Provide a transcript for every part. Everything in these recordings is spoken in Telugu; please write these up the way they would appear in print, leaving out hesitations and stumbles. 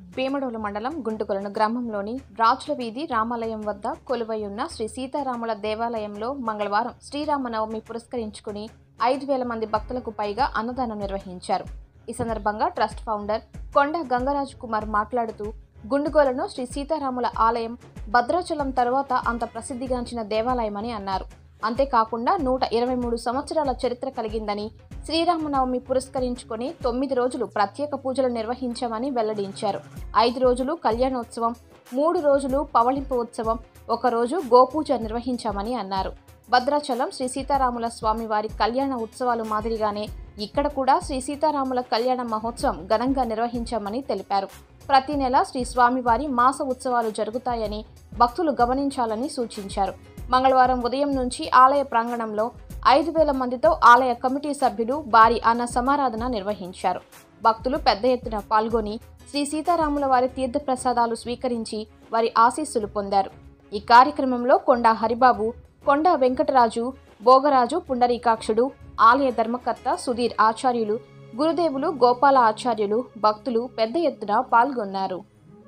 వేమడోలు మండలం గుంటుకొలను గ్రామంలోని రాజుల వీధి రామాలయం వద్ద కొలువై ఉన్న శ్రీ సీతారాముల దేవాలయంలో మంగళవారం శ్రీరామనవమి పురస్కరించుకుని 5,000 మంది భక్తులకు పైగా అన్నదానం నిర్వహించారు. ఈ సందర్భంగా ట్రస్ట్ ఫౌండర్ కొండ గంగరాజు కుమార్ మాట్లాడుతూ, గుండుగోలను శ్రీ సీతారాముల ఆలయం భద్రాచలం తర్వాత అంత ప్రసిద్ధిగాంచిన దేవాలయమని అన్నారు. అంతేకాకుండా 123 సంవత్సరాల చరిత్ర కలిగిందని, శ్రీరామనవమి పురస్కరించుకొని 9 రోజులు ప్రత్యేక పూజలు నిర్వహించామని వెల్లడించారు. 5 రోజులు కళ్యాణోత్సవం, 3 రోజులు పవళింపు ఉత్సవం, 1 రోజు గోపూజ నిర్వహించామని అన్నారు. భద్రాచలం శ్రీ సీతారాముల స్వామి వారి కళ్యాణ ఉత్సవాలు మాదిరిగానే ఇక్కడ కూడా శ్రీ సీతారాముల కళ్యాణ మహోత్సవం ఘనంగా నిర్వహించామని తెలిపారు. ప్రతి నెల శ్రీ స్వామివారి మాస ఉత్సవాలు జరుగుతాయని భక్తులు గమనించాలని సూచించారు. మంగళవారం ఉదయం నుంచి ఆలయ ప్రాంగణంలో 5,000 మందితో ఆలయ కమిటీ సభ్యులు భారీ అన్న సమారాధన నిర్వహించారు. భక్తులు పెద్ద ఎత్తున పాల్గొని శ్రీ సీతారాముల వారి తీర్థ ప్రసాదాలు స్వీకరించి వారి ఆశీస్సులు పొందారు. ఈ కార్యక్రమంలో కొండ హరిబాబు, కొండ వెంకటరాజు, భోగరాజు పుండరీకాక్షుడు, ఆలయ ధర్మకర్త సుధీర్ ఆచార్యులు, గురుదేవులు గోపాల ఆచార్యులు, భక్తులు పెద్ద ఎత్తున పాల్గొన్నారు.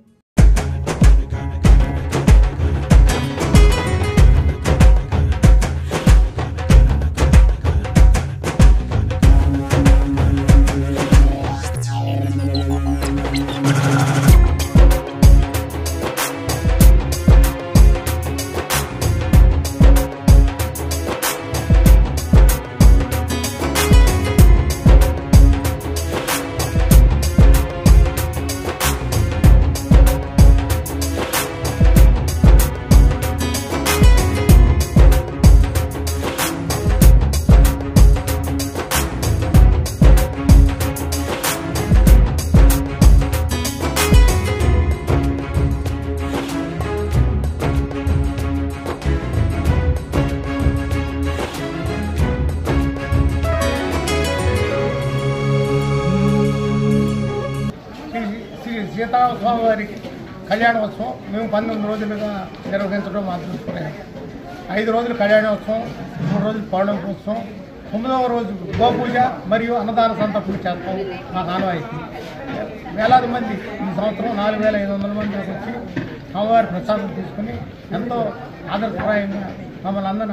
సీతారామ స్వామి వారి కళ్యాణోత్సవం మేము 19 రోజులుగా నిర్వహించడం చూసుకున్నాం. 5 రోజులు కళ్యాణోత్సవం, 3 రోజులు పౌర్ణమికోత్సవం, 9వ రోజు గోపూజ మరియు అన్నదాన సంతర్పణ చేస్తాం. మా నాన్నవారికి వేలాది మంది ఈ సంవత్సరం 4,500 మంది వచ్చి స్వామివారి ప్రసాదం తీసుకుని ఎంతో ఆదర్శప్రాయంగా మమ్మల్ని అందరినీ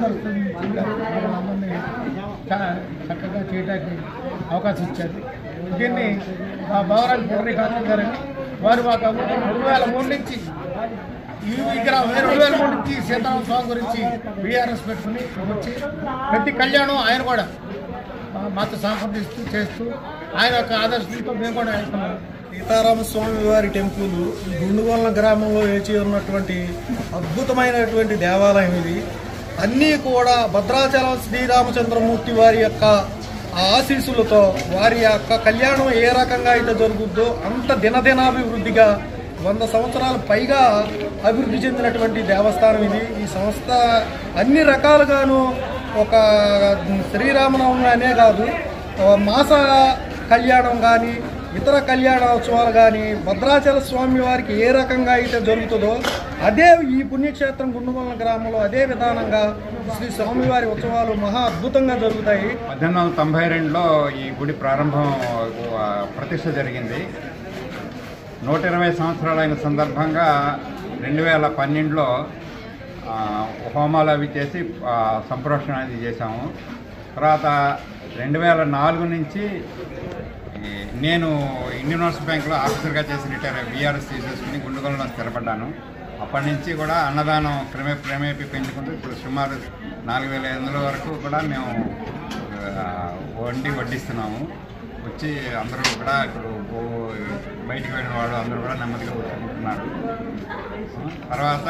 మమ్మల్ని అందరినీ చక్కగా చేయడానికి అవకాశం ఇచ్చారు. దీన్ని భవరాజు పుండరీకాక్షుడు గారని వారు మాకు 2003 నుంచి ఈ విగ్రహం 2003 నుంచి సీతారామ స్వామి గురించి బీఆర్ఎస్ పెట్టుకుని వచ్చి ప్రతి కళ్యాణం ఆయన కూడా మాతో సంప్రదిస్తూ చేస్తూ ఆయన యొక్క ఆదర్శంతో మేము కూడా వెళ్తున్నాం. సీతారామ స్వామి వారి టెంపుల్ గుండుగొలను గ్రామంలో వేచి ఉన్నటువంటి అద్భుతమైనటువంటి దేవాలయం ఇది. అన్నీ కూడా భద్రాచలం శ్రీరామచంద్రమూర్తి వారి యొక్క ఆశీస్సులతో వారి యొక్క కళ్యాణం ఏ రకంగా అయితే జరుగుద్దో అంత దినదినాభివృద్ధిగా 100 సంవత్సరాల పైగా అభివృద్ధి చెందినటువంటి దేవస్థానం ఇది. ఈ సంస్థ అన్ని రకాలుగాను ఒక శ్రీరామనవమి అనే కాదు, మాస కళ్యాణం కానీ ఇతర కళ్యాణోత్సవాలు కానీ భద్రాచల స్వామి వారికి ఏ రకంగా అయితే జరుగుతుందో అదే ఈ పుణ్యక్షేత్రం గుండుగొలను గ్రామంలో అదే విధానంగా శ్రీ స్వామివారి ఉత్సవాలు మహా అద్భుతంగా జరుగుతాయి. 1892లో ఈ గుడి ప్రారంభం ప్రతిష్ఠ జరిగింది. 120 సంవత్సరాలైన సందర్భంగా 2012లో హోమాలు అవి చేసి సంప్రోక్షణ అది చేశాము. తర్వాత 2004 నుంచి నేను ఇండియన్ ఓవర్సీస్ బ్యాంక్లో ఆఫీసర్గా చేసి రిటైర్ బీఆర్ఎస్ తీసేసుకుని గుండుగొలలో స్థిరపడ్డాను. అప్పటి నుంచి కూడా అన్నదానం క్రమేపీ పెంచుకుంటూ ఇప్పుడు సుమారు 4,500 వరకు కూడా మేము వడ్డిస్తున్నాము. వచ్చి అందరూ కూడా ఇప్పుడు బయటికి వెళ్ళిన వాళ్ళు అందరూ కూడా నెమ్మదిగా కూర్చుంటున్నారు. తర్వాత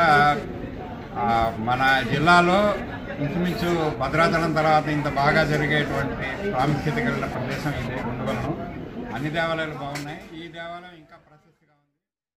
మన జిల్లాలో ఇంచుమించు భద్రాచలం తర్వాత ఇంత బాగా జరిగేటువంటి ప్రాముఖ్యత కలిగిన ప్రదేశం ఇదే గుండుగొలను. అన్ని దేవాలయాలు బాగున్నాయి. ఈ దేవాలయం ఇంకా